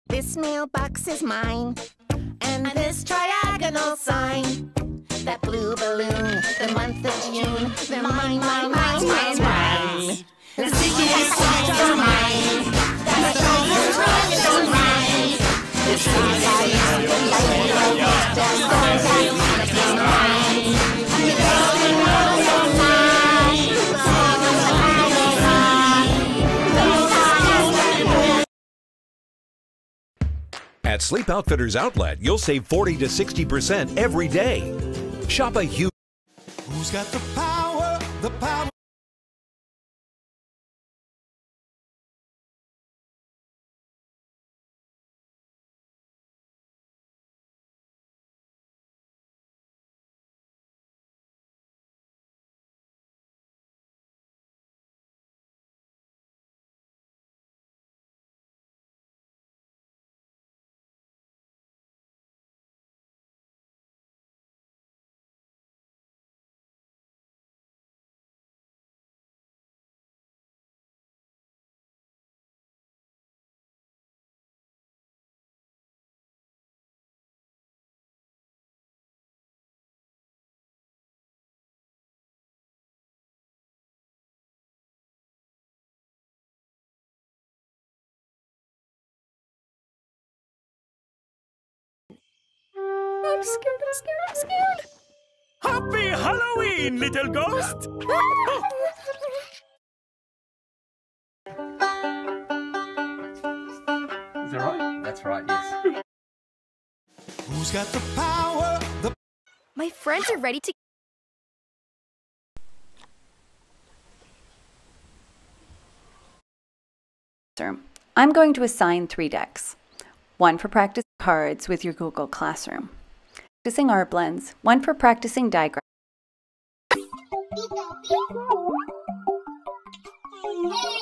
This mailbox is mine, and this triagonal sign. That blue balloon, the month of June, they're mine, mine, mine, mine, mine. The sticky signs are mine. The colors are mine. The trees are mine. The light bulbs just don't have mine. The golden rose are mine. At Sleep Outfitters Outlet, you'll save 40 to 60% every day. Shop a huge... Who's got the power? The power. I'm scared. Happy Halloween, little ghost! Is that right? That's right, yes. Who's got the power? My friends are ready to... I'm going to assign 3 decks. 1 for practice cards with your Google Classroom. Practicing art blends. 1 for practicing diagrams. Yeah.